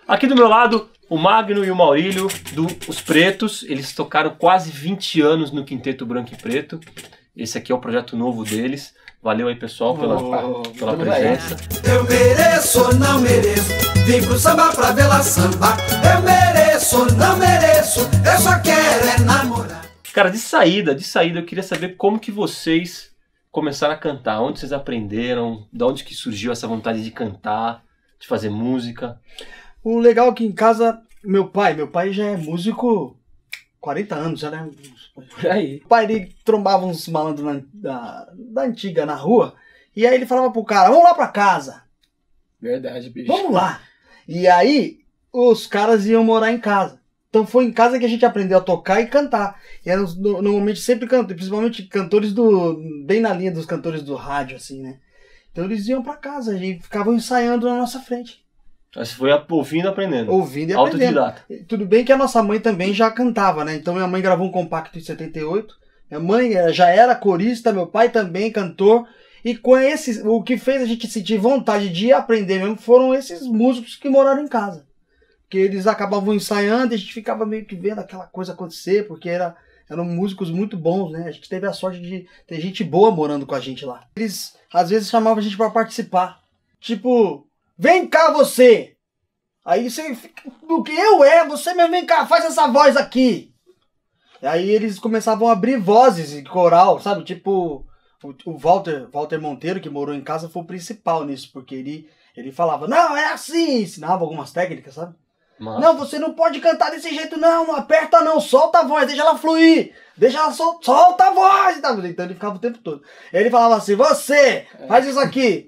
Aqui do meu lado, o Magno e o Maurílio, Os Pretos. Eles tocaram quase 20 anos no Quinteto Branco e Preto. Esse aqui é o projeto novo deles. Valeu aí, pessoal, pela presença. Eu mereço ou não mereço, vim pro samba pra vê-la samba. Eu mereço ou não mereço, eu só quero é namorar. Cara, de saída, eu queria saber como que vocês começaram a cantar. Onde vocês aprenderam? De onde que surgiu essa vontade de cantar, de fazer música? O legal aqui em casa, meu pai já é músico 40 anos, já, né? Por aí. O pai, ele trombava uns malandros da antiga na rua, e aí ele falava pro cara, vamos lá pra casa. Verdade, bicho. Vamos lá. E aí, os caras iam morar em casa. Então foi em casa que a gente aprendeu a tocar e cantar. E eram normalmente sempre cantores, principalmente cantores bem na linha dos cantores do rádio, assim, né? Então eles iam pra casa e ficavam ensaiando na nossa frente. Você foi ouvindo e aprendendo. Ouvindo e aprendendo. Autodidata. Tudo bem que a nossa mãe também já cantava, né? Então minha mãe gravou um compacto em 78. Minha mãe já era corista, meu pai também cantor. E com o que fez a gente sentir vontade de aprender mesmo foram esses músicos que moraram em casa. Que eles acabavam ensaiando e a gente ficava meio que vendo aquela coisa acontecer, porque eram músicos muito bons, né? A gente teve a sorte de ter gente boa morando com a gente lá. Eles às vezes chamavam a gente pra participar. Tipo, vem cá você! Aí você fica, do que você mesmo, vem cá, faz essa voz aqui! E aí eles começavam a abrir vozes em coral, sabe? Tipo, o Walter Monteiro, que morou em casa, foi o principal nisso, porque ele falava, não, é assim, ensinava algumas técnicas, sabe? Nossa. Não, você não pode cantar desse jeito, não aperta não, solta a voz, deixa ela fluir, deixa ela solta a voz. Então ele ficava o tempo todo. Ele falava assim, você, faz isso aqui.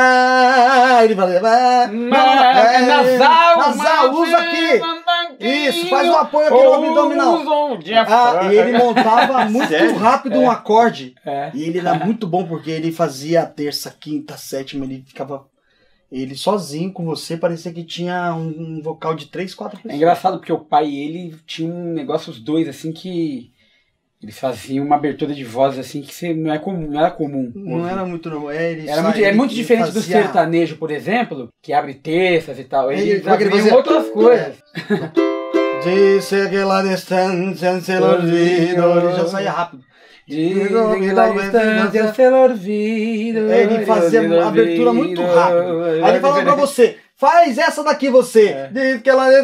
Ele falava, nasal, usa aqui. Isso, faz um apoio aqui no abdominal. E ele montava muito rápido um acorde. E ele era muito bom, porque ele fazia a terça, quinta, sétima, ele ficava... Ele sozinho com você, parecia que tinha um vocal de 3, 4 pessoas. É engraçado porque o pai e ele tinham um negócio, os dois, assim, que eles faziam uma abertura de voz, assim, que não era comum. Não era muito novo. É muito diferente do sertanejo, por exemplo, que abre terças e tal. Eles fazia outras coisas. Disse aquela distância, se lo olvido. Ele já saía rápido. Ele fazia uma abertura muito rápida. Aí ele falava pra você, faz essa daqui você. Diz que ela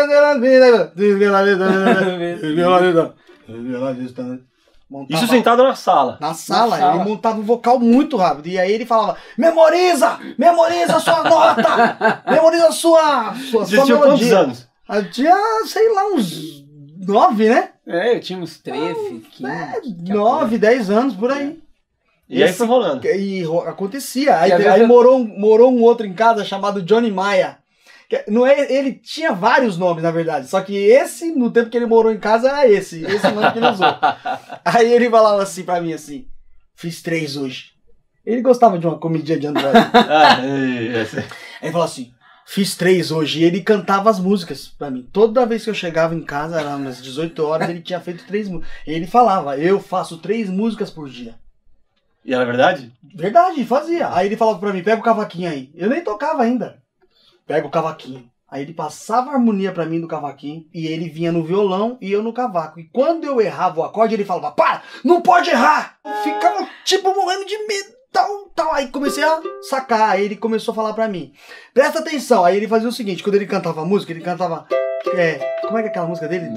Isso sentado na sala. Na sala, ele montava um vocal muito rápido. E aí ele falava, memoriza a sua nota, memoriza a sua melodia. Quantos anos? Eu tinha, sei lá, uns 9, né? Eu tinha uns 13, 15. 9, 10 anos, por aí. E aí foi rolando. E acontecia. Aí morou um outro em casa chamado Johnny Maia. Não é, ele tinha vários nomes, na verdade. Só que esse, no tempo que ele morou em casa, era esse nome que ele usou. Aí ele falava assim pra mim, assim, fiz 3 hoje. Ele gostava de uma comidinha de Android. Aí ele falou assim, fiz 3 hoje. E ele cantava as músicas pra mim. Toda vez que eu chegava em casa, era umas 18 horas, ele tinha feito 3 músicas. E ele falava, eu faço 3 músicas por dia. E era verdade? Verdade, fazia. Aí ele falava pra mim, pega o cavaquinho aí. Eu nem tocava ainda. Pega o cavaquinho. Aí ele passava a harmonia pra mim do cavaquinho, e ele vinha no violão e eu no cavaco. E quando eu errava o acorde, ele falava, para, não pode errar! Eu ficava tipo morrendo de medo, tal. Aí comecei a sacar, aí ele começou a falar pra mim, presta atenção. Aí ele fazia o seguinte, quando ele cantava a música, ele cantava, como é que é aquela música dele?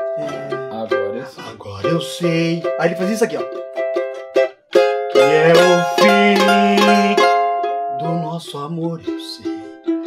Agora eu sei. Aí ele fazia isso aqui, ó. Que é o fim do nosso amor, eu sei.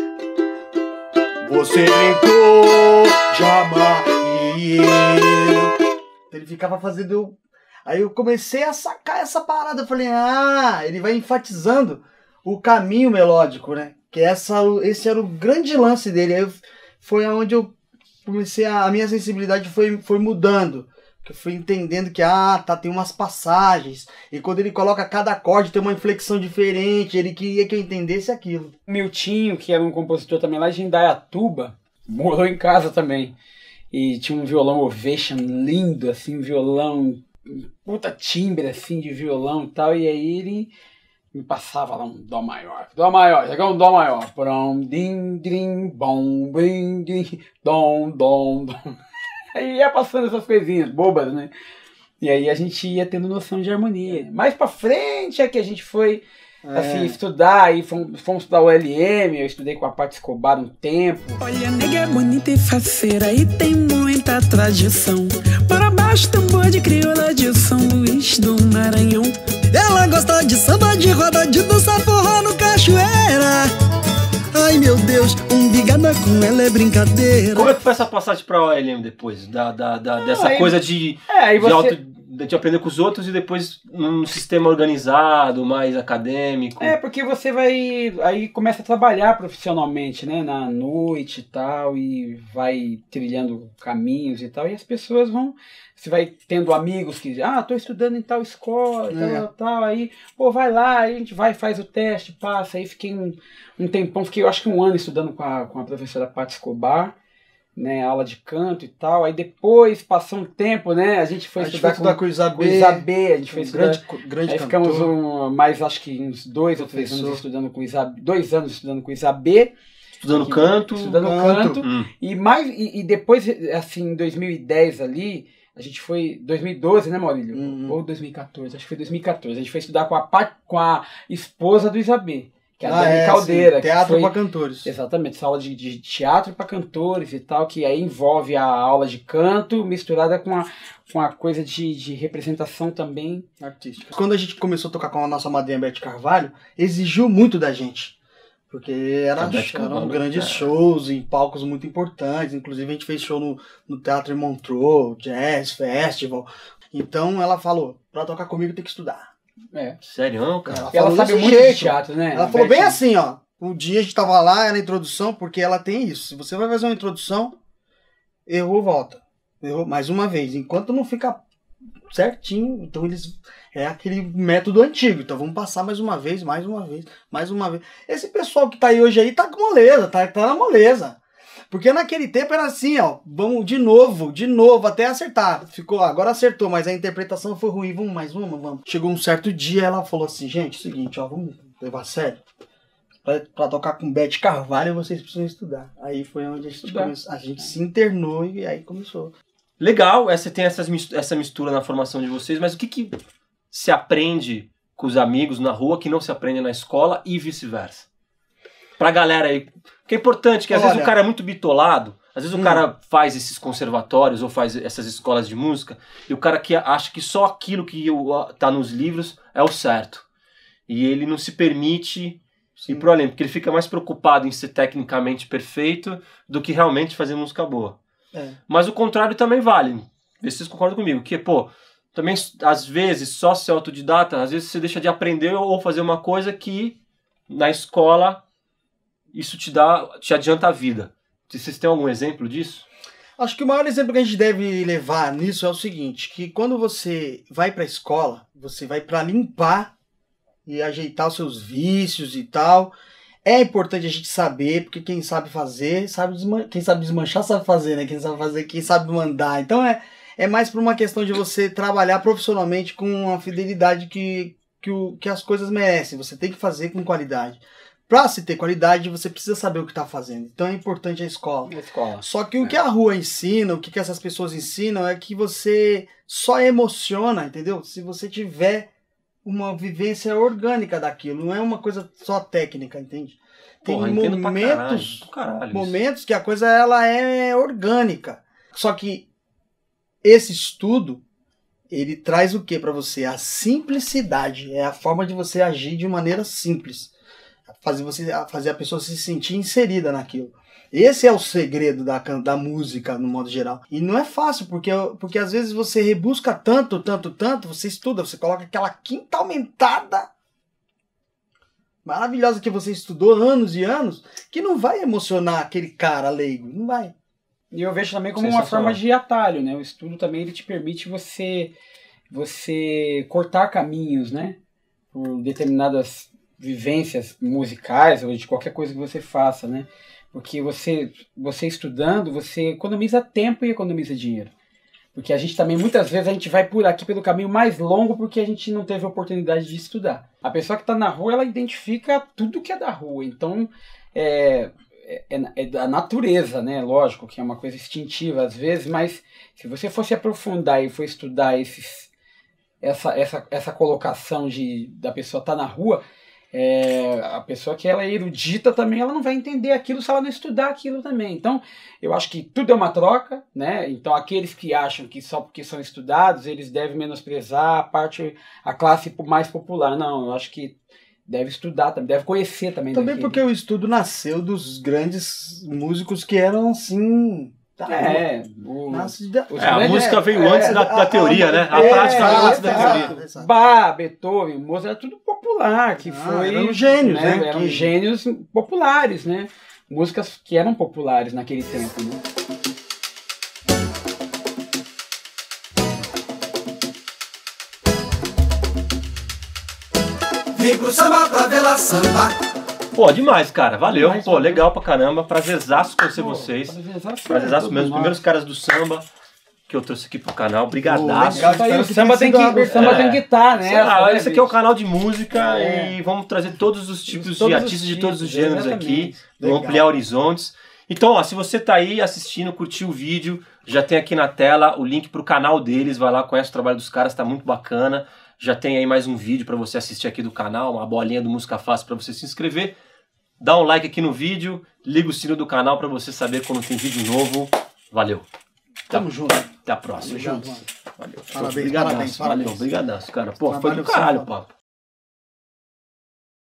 Você brincou de amar e eu. Ele ficava fazendo. Aí eu comecei a sacar essa parada. Eu falei, ele vai enfatizando o caminho melódico, né? Que esse era o grande lance dele. Aí foi onde eu comecei a minha sensibilidade foi mudando. Que eu fui entendendo que, tem umas passagens. E quando ele coloca cada acorde, tem uma inflexão diferente. Ele queria que eu entendesse aquilo. Miltinho, que era um compositor também lá de Indaiatuba, morou em casa também. E tinha um violão Ovation lindo, assim, um violão, puta timbre, assim, de violão e tal. E aí ele me passava lá um dó maior, chegou um dó maior, prom, dim, dim, bom, bim, dim, dom, dom, dom. Aí ia passando essas coisinhas bobas, né? E aí a gente ia tendo noção de harmonia. Mais pra frente é que a gente foi assim, estudar, aí fomos estudar o LM, eu estudei com a Patti Escobar um tempo. Olha, nega é bonita e faceira e tem muita tradição. Para baixo, tambor de crioula de São Luís do Maranhão. Ela gosta de samba, de roda, de dança forró no cachoeira. Ai meu Deus, umbigada com ela é brincadeira. Como é que foi essa passagem pra OLM depois? Dessa aí, coisa de aprender com os outros e depois num sistema organizado, mais acadêmico. Porque você aí começa a trabalhar profissionalmente, né, na noite e tal, e vai trilhando caminhos e tal, e as pessoas você vai tendo amigos que tô estudando em tal escola, tal, aí, pô, vai lá, aí a gente vai, faz o teste, passa, aí fiquei um tempão, eu acho que 1 ano estudando com a professora Patti Escobar, né, aula de canto e tal, aí depois passou um tempo, né, a gente foi estudar com o Isabê, a gente foi estudar, grande aí ficamos mais, acho que uns 2 ou 3 anos estudando com o Isabê, 2 anos estudando com o Isabê, estudando canto, e depois, assim, em 2010 ali, a gente foi, 2012, né, Maurílio? Ou 2014, acho que foi 2014, a gente foi estudar com a esposa do Isabê, que é a Dani Caldeira. Sim, teatro para cantores. Exatamente, essa aula de teatro para cantores e tal, que aí envolve a aula de canto misturada com a coisa de representação também artística. Quando a gente começou a tocar com a nossa madrinha Beth Carvalho, exigiu muito da gente. Porque eram grandes shows em palcos muito importantes. Inclusive a gente fez show no Teatro em Montreux, Jazz Festival. Então ela falou, para tocar comigo tem que estudar. Sério, cara? Ela sabe muito de teatro, né? Ela falou bem assim, ó. Um dia a gente tava lá, era a introdução, porque ela tem isso. Se você vai fazer uma introdução, errou, volta. Errou mais uma vez. Enquanto não fica certinho, então é aquele método antigo. Então vamos passar mais uma vez. Esse pessoal que tá aí hoje aí tá com moleza, tá na moleza. Porque naquele tempo era assim, ó, vamos de novo, até acertar. Agora acertou, mas a interpretação foi ruim, vamos mais uma, vamos. Chegou um certo dia, ela falou assim, gente, é o seguinte, ó, vamos levar a sério. Pra tocar com Beth Carvalho, vocês precisam estudar. Aí foi onde a gente se internou e aí começou. Legal, você tem essa mistura na formação de vocês, mas o que se aprende com os amigos na rua que não se aprende na escola e vice-versa? Pra galera aí, que é importante, que às vezes o cara é muito bitolado, às vezes o cara faz esses conservatórios ou faz essas escolas de música, e o cara que acha que só aquilo que tá nos livros é o certo. E ele não se permite ir pro além, porque ele fica mais preocupado em ser tecnicamente perfeito do que realmente fazer música boa. Mas o contrário também vale. Vê se vocês concordam comigo, que, também às vezes só ser autodidata, às vezes você deixa de aprender ou fazer uma coisa que na escola isso te adianta a vida. Vocês têm algum exemplo disso? Acho que o maior exemplo que a gente deve levar nisso é o seguinte, que quando você vai pra escola, você vai pra limpar e ajeitar os seus vícios e tal. É importante a gente saber, porque quem sabe fazer, quem sabe desmanchar sabe fazer, né? Quem sabe fazer, quem sabe mandar. Então é mais por uma questão de você trabalhar profissionalmente com a fidelidade que as coisas merecem. Você tem que fazer com qualidade. Para se ter qualidade, você precisa saber o que está fazendo. Então é importante a escola. Só que o que a rua ensina, o que essas pessoas ensinam é que você só emociona, entendeu? Se você tiver uma vivência orgânica daquilo. Não é uma coisa só técnica, entende? Tem momentos que a coisa ela é orgânica. Só que esse estudo, ele traz o que para você? A simplicidade. É a forma de você agir de maneira simples. Fazer a pessoa se sentir inserida naquilo. Esse é o segredo da música, no modo geral. E não é fácil, porque às vezes você rebusca tanto, você estuda, você coloca aquela quinta aumentada maravilhosa que você estudou anos e anos, que não vai emocionar aquele cara leigo, não vai. E eu vejo também como uma forma de atalho, né? O estudo também ele te permite você cortar caminhos, né? Por determinadas vivências musicais ou de qualquer coisa que você faça, né? Porque você estudando, você economiza tempo e economiza dinheiro. Porque a gente também, muitas vezes, a gente vai por aqui pelo caminho mais longo porque a gente não teve a oportunidade de estudar. A pessoa que está na rua, ela identifica tudo que é da rua. Então, é da natureza, né? Lógico que é uma coisa instintiva às vezes, mas se você for se aprofundar e for estudar essa colocação da pessoa estar na rua, a pessoa que ela é erudita também, ela não vai entender aquilo se ela não estudar aquilo também. Então, eu acho que tudo é uma troca, né? Então, aqueles que acham que só porque são estudados, eles devem menosprezar a classe mais popular. Não, eu acho que deve estudar também, deve conhecer também. Também porque o estudo nasceu dos grandes músicos que eram, assim... a música veio antes da teoria, né? A prática veio antes da teoria. Bach, Beethoven, Mozart, era tudo popular, que foi... Eram gênios, né? Eram gênios populares, né? Músicas que eram populares naquele tempo, né? Vim pro samba pra ver lá samba. Pô, demais, cara. Valeu. Pô, legal pra caramba. Prazerzaço conhecer vocês. Prazerzaço mesmo. Os primeiros caras do samba que eu trouxe aqui pro canal. Brigadaço. O samba tem que estar, né? Esse aqui é o canal de música e vamos trazer todos os tipos de artistas de todos os gêneros aqui. Vamos ampliar horizontes. Então, ó, se você tá aí assistindo, curtiu o vídeo, já tem aqui na tela o link pro canal deles. Vai lá, conhece o trabalho dos caras, tá muito bacana. Já tem aí mais um vídeo para você assistir aqui do canal, uma bolinha do Música Fácil para você se inscrever. Dá um like aqui no vídeo, liga o sino do canal para você saber quando tem vídeo novo. Valeu. Tamo junto. Até a próxima. Tamo junto. Valeu. Parabéns, parabéns. Valeu, obrigadaço, cara. Pô, foi do caralho o papo.